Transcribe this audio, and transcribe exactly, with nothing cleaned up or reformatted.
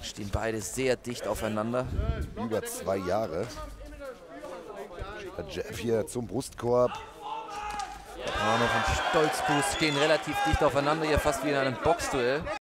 Stehen beide sehr dicht aufeinander. Über zwei Jahre. Der Jab hier zum Brustkorb. Arno und Stolzfuß stehen relativ dicht aufeinander, hier fast wie in einem Boxduell.